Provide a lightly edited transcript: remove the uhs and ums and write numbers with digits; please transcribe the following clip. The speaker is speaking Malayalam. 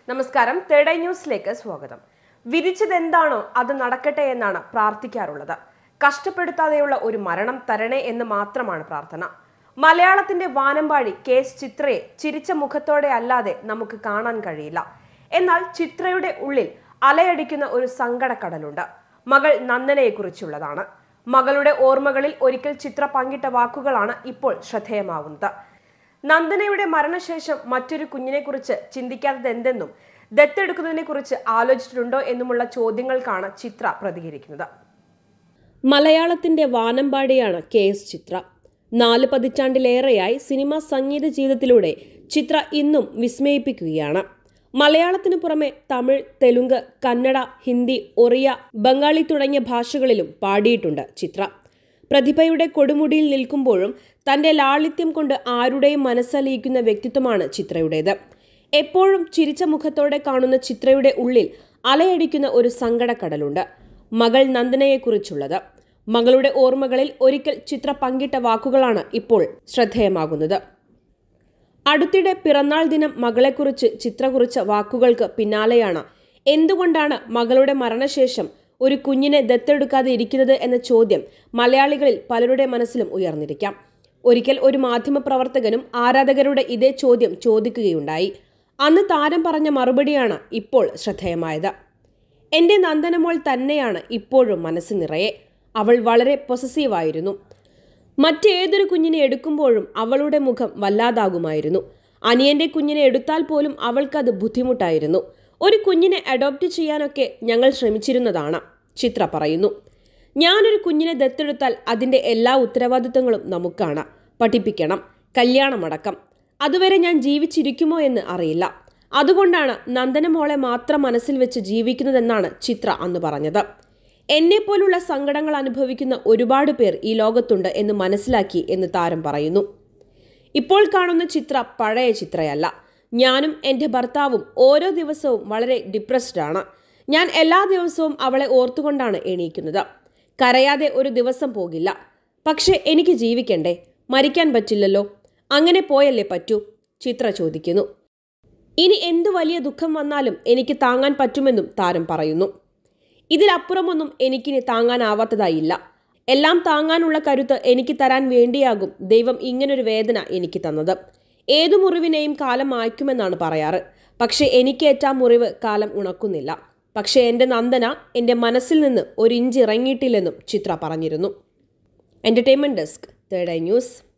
നമസ്കാരം, തേർഡ് ഐ ന്യൂസിലേക്ക് സ്വാഗതം. വിധിച്ചതെന്താണോ അത് നടക്കട്ടെ എന്നാണ് പ്രാർത്ഥിക്കാറുള്ളത്. കഷ്ടപ്പെടുത്താതെയുള്ള ഒരു മരണം തരണേ എന്ന് മാത്രമാണ് പ്രാർത്ഥന. മലയാളത്തിന്റെ വാനമ്പാടി KS ചിത്രയെ ചിരിച്ച മുഖത്തോടെ അല്ലാതെ നമുക്ക് കാണാൻ കഴിയില്ല. എന്നാൽ ചിത്രയുടെ ഉള്ളിൽ അലയടിക്കുന്ന ഒരു സങ്കടക്കടലുണ്ട്. മകൾ നന്ദനയെക്കുറിച്ചുള്ളതാണ്. മകളുടെ ഓർമ്മകളിൽ ഒരിക്കൽ ചിത്ര പങ്കിട്ട വാക്കുകളാണ് ഇപ്പോൾ ശ്രദ്ധേയമാവുന്നത്. നന്ദനയുടെ മരണശേഷം മറ്റൊരു കുഞ്ഞിനെ കുറിച്ച് ചിന്തിക്കാത്തത് എന്തെന്നും ദത്തെടുക്കുന്നതിനെ കുറിച്ച് ആലോചിച്ചിട്ടുണ്ടോ എന്നുമുള്ള ചോദ്യങ്ങൾക്കാണ് ചിത്ര പ്രതികരിക്കുന്നത്. മലയാളത്തിന്റെ വാനമ്പാടിയാണ് KS ചിത്ര. 4 പതിറ്റാണ്ടിലേറെയായി സിനിമാ സംഗീത ജീവിതത്തിലൂടെ ചിത്ര ഇന്നും വിസ്മയിപ്പിക്കുകയാണ്. മലയാളത്തിനു പുറമെ തമിഴ്, തെലുങ്ക്, കന്നഡ, ഹിന്ദി, ഒറിയ, ബംഗാളി തുടങ്ങിയ ഭാഷകളിലും പാടിയിട്ടുണ്ട് ചിത്ര. പ്രതിഭയുടെ കൊടുമുടിയിൽ നിൽക്കുമ്പോഴും തന്റെ ലാളിത്യം കൊണ്ട് ആരുടെയും മനസ്സലിയിക്കുന്ന വ്യക്തിത്വമാണ് ചിത്രയുടേത്. എപ്പോഴും ചിരിച്ച മുഖത്തോടെ കാണുന്ന ചിത്രയുടെ ഉള്ളിൽ അലയടിക്കുന്ന ഒരു സങ്കടക്കടലുണ്ട്. മകൾ നന്ദനയെക്കുറിച്ചുള്ളത്. മകളുടെ ഓർമ്മകളിൽ ഒരിക്കൽ ചിത്ര പങ്കിട്ട വാക്കുകളാണ് ഇപ്പോൾ ശ്രദ്ധേയമാകുന്നത്. അടുത്തിടെ പിറന്നാൾ ദിനം മകളെക്കുറിച്ച് ചിത്ര കുറിച്ച വാക്കുകൾക്ക് പിന്നാലെയാണ് എന്തുകൊണ്ടാണ് മകളുടെ മരണശേഷം ഒരു കുഞ്ഞിനെ ദത്തെടുക്കാതെ ഇരിക്കുന്നത് എന്ന ചോദ്യം മലയാളികളിൽ പലരുടെ മനസ്സിലും ഉയർന്നിരിക്കാം. ഒരിക്കൽ ഒരു മാധ്യമപ്രവർത്തകനും ആരാധകരുടെ ഇതേ ചോദ്യം ചോദിക്കുകയുണ്ടായി. അന്ന് താരം പറഞ്ഞ മറുപടിയാണ് ഇപ്പോൾ ശ്രദ്ധേയമായത്. എൻ്റെ നന്ദനമോൾ തന്നെയാണ് ഇപ്പോഴും മനസ്സ് നിറയെ. അവൾ വളരെ പൊസസീവായിരുന്നു. മറ്റേതൊരു കുഞ്ഞിനെ എടുക്കുമ്പോഴും അവളുടെ മുഖം വല്ലാതാകുമായിരുന്നു. അനിയന്റെ കുഞ്ഞിനെ എടുത്താൽ പോലും അവൾക്കത് ബുദ്ധിമുട്ടായിരുന്നു. ഒരു കുഞ്ഞിനെ അഡോപ്റ്റ് ചെയ്യാനൊക്കെ ഞങ്ങൾ ശ്രമിച്ചിരുന്നതാണ്, ചിത്ര പറയുന്നു. ഞാനൊരു കുഞ്ഞിനെ ദത്തെടുത്താൽ അതിൻ്റെ എല്ലാ ഉത്തരവാദിത്തങ്ങളും നമുക്കാണ്. പഠിപ്പിക്കണം, കല്യാണമടക്കം. അതുവരെ ഞാൻ ജീവിച്ചിരിക്കുമോ എന്ന് അറിയില്ല. അതുകൊണ്ടാണ് നന്ദനമോളെ മാത്രം മനസ്സിൽ വെച്ച് ജീവിക്കുന്നതെന്നാണ് ചിത്ര അന്ന് പറഞ്ഞത്. എന്നെപ്പോലുള്ള സങ്കടങ്ങൾ അനുഭവിക്കുന്ന ഒരുപാട് പേർ ഈ ലോകത്തുണ്ട് എന്ന് മനസ്സിലാക്കി എന്ന് താരം പറയുന്നു. ഇപ്പോൾ കാണുന്ന ചിത്ര പഴയ ചിത്രയല്ല. ഞാനും എൻ്റെ ഭർത്താവും ഓരോ ദിവസവും വളരെ ഡിപ്രസ്ഡ് ആണ്. ഞാൻ എല്ലാ ദിവസവും അവളെ ഓർത്തുകൊണ്ടാണ് എണീക്കുന്നത്. കരയാതെ ഒരു ദിവസം പോകില്ല. പക്ഷെ എനിക്ക് ജീവിക്കണ്ടേ? മരിക്കാൻ പറ്റില്ലല്ലോ. അങ്ങനെ പോയല്ലേ പറ്റൂ, ചിത്ര ചോദിക്കുന്നു. ഇനി എന്തു വലിയ ദുഃഖം വന്നാലും എനിക്ക് താങ്ങാൻ പറ്റുമെന്നും താരം പറയുന്നു. ഇതിലപ്പുറമൊന്നും എനിക്കിനി താങ്ങാനാവാത്തതായില്ല. എല്ലാം താങ്ങാനുള്ള കരുത്ത് എനിക്ക് തരാൻ വേണ്ടിയാകും ദൈവം ഇങ്ങനൊരു വേദന എനിക്ക് തന്നത്. ഏതു മുറിവിനെയും കാലം മായ്ക്കുമെന്നാണ് പറയാറ്. പക്ഷെ എനിക്കേറ്റ മുറിവ് കാലം ഉണക്കുന്നില്ല. പക്ഷെ എൻ്റെ നന്ദന എൻ്റെ മനസ്സിൽ നിന്ന് ഒരു ഇഞ്ച് ഇറങ്ങിയിട്ടില്ലെന്നും ചിത്ര പറഞ്ഞിരുന്നു. Entertainment desk, third eye news.